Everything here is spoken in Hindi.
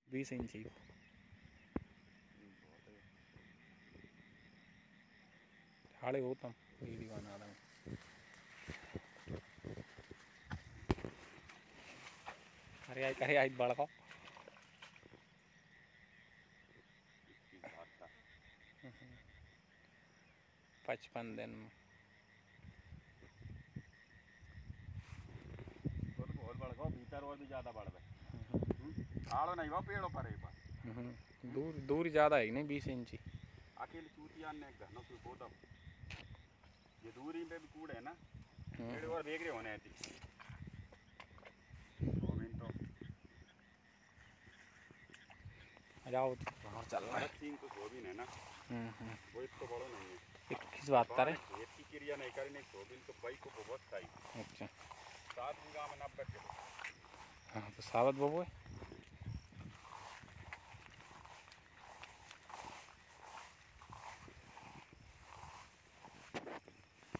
20 इंची हाड़े होता वीडियो बना रहा हूँ। अरे आई बड़का 55 दिन में बहुत बढ़ गया भीतर और भी ज़्यादा बढ़ गए आड़ो नहीं वो पेड़ों पर एक बार दूर ज़्यादा है नहीं 20 इंची अकेले चूतिया ने घनों से बोता ये दूरी पे भी कूड़ है ना पेड़ और बेगरे होने थी तो जाओ बाहर चल रहा है सीन तो धोबिन है ना वो इसको बड़ो नहीं है 21 बात करे खेत की क्रिया नहीं करने धोबिन तो भाई को बहुत चाहिए। अच्छा 7 बीघा में 90 किलो हाँ तो सावत बबू है